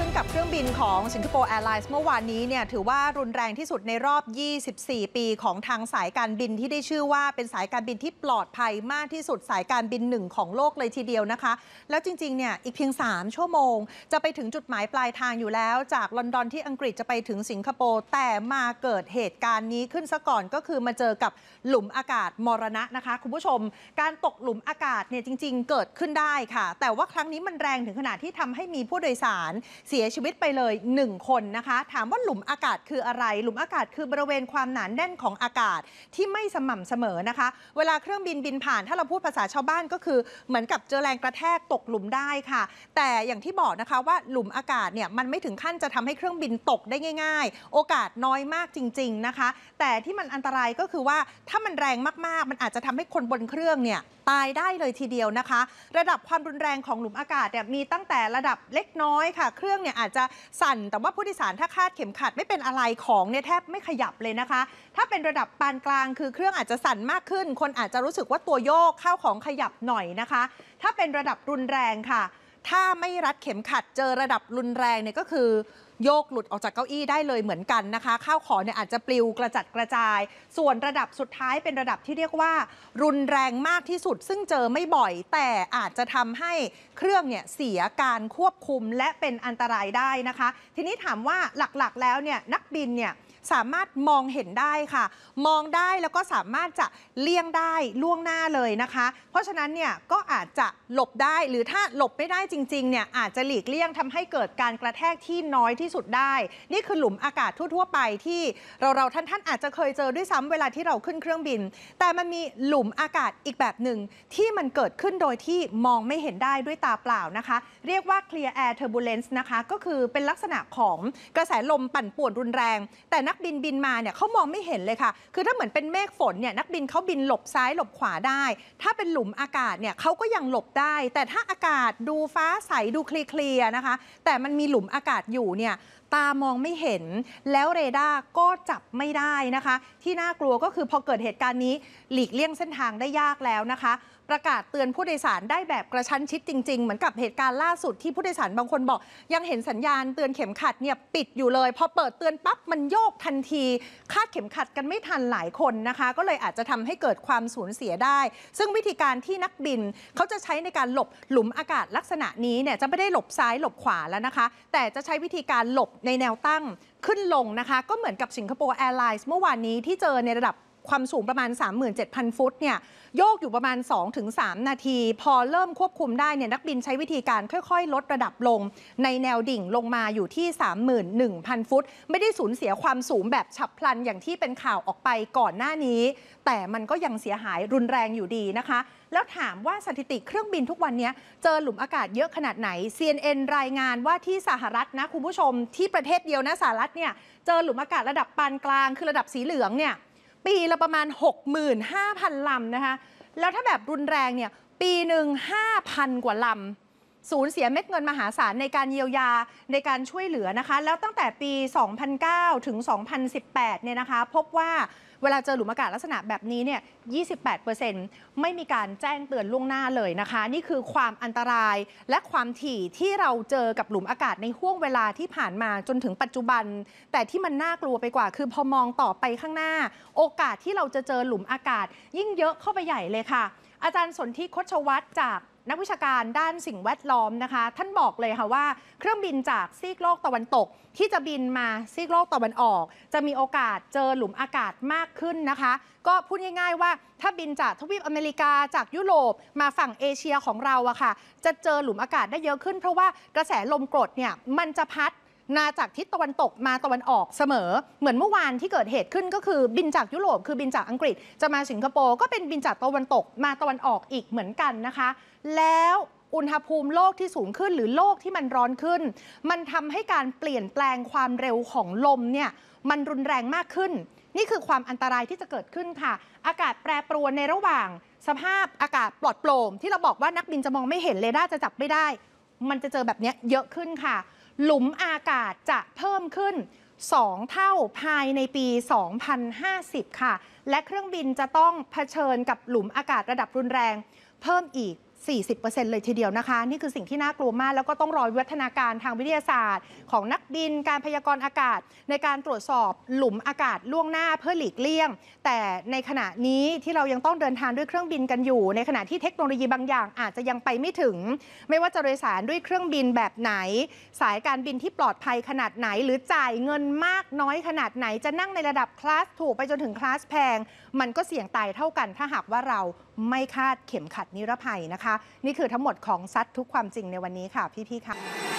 กับเครื่องบินของสิงคโปร์แอร์ไลน์เมื่อวานนี้เนี่ยถือว่ารุนแรงที่สุดในรอบ 24 ปีของทางสายการบินที่ได้ชื่อว่าเป็นสายการบินที่ปลอดภัยมากที่สุดสายการบินหนึ่งของโลกเลยทีเดียวนะคะแล้วจริงๆเนี่ยอีกเพียง3 ชั่วโมงจะไปถึงจุดหมายปลายทางอยู่แล้วจากลอนดอนที่อังกฤษจะไปถึงสิงคโปร์แต่มาเกิดเหตุการณ์นี้ขึ้นซะก่อนก็คือมาเจอกับหลุมอากาศมรณะนะคะคุณผู้ชมการตกหลุมอากาศเนี่ยจริงๆเกิดขึ้นได้ค่ะแต่ว่าครั้งนี้มันแรงถึงขนาดที่ทำให้มีผู้โดยสารเสียชีวิตไปเลย1 คนนะคะถามว่าหลุมอากาศคืออะไรหลุมอากาศคือบริเวณความหนาแน่นของอากาศที่ไม่สม่ำเสมอนะคะเวลาเครื่องบินบินผ่านถ้าเราพูดภาษาชาวบ้านก็คือเหมือนกับเจอแรงกระแทกตกหลุมได้ค่ะแต่อย่างที่บอกนะคะว่าหลุมอากาศเนี่ยมันไม่ถึงขั้นจะทำให้เครื่องบินตกได้ง่ายๆโอกาสน้อยมากจริงๆนะคะแต่ที่มันอันตรายก็คือว่าถ้ามันแรงมากๆมันอาจจะทำให้คนบนเครื่องเนี่ยตายได้เลยทีเดียวนะคะระดับความรุนแรงของหลุมอากาศเนี่ยมีตั้งแต่ระดับเล็กน้อยค่ะเครื่องเนี่ยอาจจะสั่นแต่ว่าผู้โดยสารถ้าคาดเข็มขัดไม่เป็นอะไรของเนี่ยแทบไม่ขยับเลยนะคะถ้าเป็นระดับปานกลางคือเครื่องอาจจะสั่นมากขึ้นคนอาจจะรู้สึกว่าตัวโยกข้าวของขยับหน่อยนะคะถ้าเป็นระดับรุนแรงค่ะถ้าไม่รัดเข็มขัดเจอระดับรุนแรงเนี่ยก็คือโยกหลุดออกจากเก้าอี้ได้เลยเหมือนกันนะคะข้าวของเนี่ยอาจจะปลิวกระจัดกระจายส่วนระดับสุดท้ายเป็นระดับที่เรียกว่ารุนแรงมากที่สุดซึ่งเจอไม่บ่อยแต่อาจจะทำให้เครื่องเนี่ยเสียการควบคุมและเป็นอันตรายได้นะคะทีนี้ถามว่าหลักๆแล้วเนี่ยนักบินเนี่ยสามารถมองเห็นได้ค่ะมองได้แล้วก็สามารถจะเลี่ยงได้ล่วงหน้าเลยนะคะเพราะฉะนั้นเนี่ยก็อาจจะหลบได้หรือถ้าหลบไม่ได้จริงๆเนี่ยอาจจะหลีกเลี่ยงทำให้เกิดการกระแทกที่น้อยที่สุดได้นี่คือหลุมอากาศทั่วๆไปที่เราท่านอาจจะเคยเจอด้วยซ้ำเวลาที่เราขึ้นเครื่องบินแต่มันมีหลุมอากาศอีกแบบหนึ่งที่มันเกิดขึ้นโดยที่มองไม่เห็นได้ด้วยตาเปล่านะคะเรียกว่า clear air turbulence นะคะก็คือเป็นลักษณะของกระแสลมปั่นป่วนรุนแรงแต่นักบินมาเนี่ยเขามองไม่เห็นเลยค่ะคือถ้าเหมือนเป็นเมฆฝนเนี่ยนักบินเขาบินหลบซ้ายหลบขวาได้ถ้าเป็นหลุมอากาศเนี่ยเขาก็ยังหลบได้แต่ถ้าอากาศดูฟ้าใสดูเคลียร์นะคะแต่มันมีหลุมอากาศอยู่เนี่ยตามองไม่เห็นแล้วเรดาร์ก็จับไม่ได้นะคะที่น่ากลัวก็คือพอเกิดเหตุการณ์นี้หลีกเลี่ยงเส้นทางได้ยากแล้วนะคะประกาศเตือนผู้โดยสารได้แบบกระชั้นชิดจริงๆเหมือนกับเหตุการณ์ล่าสุดที่ผู้โดยสารบางคนบอกยังเห็นสัญญาณเตือนเข็มขัดเนี่ยปิดอยู่เลยพอเปิดเตือนปั๊บมันโยกทันทีคาดเข็มขัดกันไม่ทันหลายคนนะคะก็เลยอาจจะทำให้เกิดความสูญเสียได้ซึ่งวิธีการที่นักบินเขาจะใช้ในการหลบหลุมอากาศลักษณะนี้เนี่ยจะไม่ได้หลบซ้ายหลบขวาแล้วนะคะแต่จะใช้วิธีการหลบในแนวตั้งขึ้นลงนะคะก็เหมือนกับสิงคโปร์แอร์ไลน์เมื่อวานนี้ที่เจอในระดับความสูงประมาณ 37,000 ฟุตเนี่ยโยกอยู่ประมาณ 2-3 นาทีพอเริ่มควบคุมได้เนี่ยนักบินใช้วิธีการค่อยๆลดระดับลงในแนวดิ่งลงมาอยู่ที่ 31,000 ฟุตไม่ได้สูญเสียความสูงแบบฉับพลันอย่างที่เป็นข่าวออกไปก่อนหน้านี้แต่มันก็ยังเสียหายรุนแรงอยู่ดีนะคะแล้วถามว่าสถิติเครื่องบินทุกวันนี้เจอหลุมอากาศเยอะขนาดไหน CNN รายงานว่าที่สหรัฐนะคุณผู้ชมที่ประเทศเดียวนะสหรัฐเนี่ยเจอหลุมอากาศระดับปานกลางคือระดับสีเหลืองเนี่ยปีละประมาณ 65,000 ลำนะคะแล้วถ้าแบบรุนแรงเนี่ยปีหนึ่ง 5,000 กว่าลำสูญเสียเม็ดเงินมหาศาลในการเยียวยาในการช่วยเหลือนะคะแล้วตั้งแต่ปี 2009 ถึง 2018 เนี่ยนะคะพบว่าเวลาเจอหลุมอากาศลักษณะแบบนี้เนี่ย 28% ไม่มีการแจ้งเตือนล่วงหน้าเลยนะคะนี่คือความอันตรายและความถี่ที่เราเจอกับหลุมอากาศในห้วงเวลาที่ผ่านมาจนถึงปัจจุบันแต่ที่มันน่ากลัวไปกว่าคือพอมองต่อไปข้างหน้าโอกาสที่เราจะเจอหลุมอากาศยิ่งเยอะเข้าไปใหญ่เลยค่ะอาจารย์สนธิ คชวัฒน์จากนักวิชาการด้านสิ่งแวดล้อมนะคะท่านบอกเลยค่ะว่าเครื่องบินจากซีกโลกตะวันตกที่จะบินมาซีกโลกตะวันออกจะมีโอกาสเจอหลุมอากาศมากขึ้นนะคะก็พูดง่ายๆว่าถ้าบินจากทวีปอเมริกาจากยุโรปมาฝั่งเอเชียของเราอะค่ะจะเจอหลุมอากาศได้เยอะขึ้นเพราะว่ากระแสลมกรดเนี่ยมันจะพัดมาจากทิศตะวันตกมาตะวันออกเสมอเหมือนเมื่อวานที่เกิดเหตุขึ้นก็คือบินจากยุโรปคือบินจากอังกฤษจะมาสิงคโปร์ก็เป็นบินจากตะวันตกมาตะวันออกอีกเหมือนกันนะคะแล้วอุณหภูมิโลกที่สูงขึ้นหรือโลกที่มันร้อนขึ้นมันทำให้การเปลี่ยนแปลงความเร็วของลมเนี่ยมันรุนแรงมากขึ้นนี่คือความอันตรายที่จะเกิดขึ้นค่ะอากาศแปรปรวนในระหว่างสภาพอากาศปลอดโปร่งที่เราบอกว่านักบินจะมองไม่เห็นเรดาร์จะจับไม่ได้มันจะเจอแบบนี้เยอะขึ้นค่ะหลุมอากาศจะเพิ่มขึ้น2 เท่าภายในปี 2050 ค่ะและเครื่องบินจะต้องเผชิญกับหลุมอากาศระดับรุนแรงเพิ่มอีก 40% เลยทีเดียวนะคะนี่คือสิ่งที่น่ากลัวมากแล้วก็ต้องรอวิวัฒนาการทางวิทยาศาสตร์ของนักบินการพยากรณ์อากาศในการตรวจสอบหลุมอากาศล่วงหน้าเพื่อหลีกเลี่ยงแต่ในขณะนี้ที่เรายังต้องเดินทางด้วยเครื่องบินกันอยู่ในขณะที่เทคโนโลยีบางอย่างอาจจะยังไปไม่ถึงไม่ว่าจะโดยสารด้วยเครื่องบินแบบไหนสายการบินที่ปลอดภัยขนาดไหนหรือจ่ายเงินมากน้อยขนาดไหนจะนั่งในระดับคลาสถูกไปจนถึงคลาสแพงมันก็เสี่ยงตายเท่ากันถ้าหากว่าเราไม่คาดเข็มขัดนิรภัยนะคะนี่คือทั้งหมดของซัดทุกความจริงในวันนี้ค่ะพี่ๆค่ะ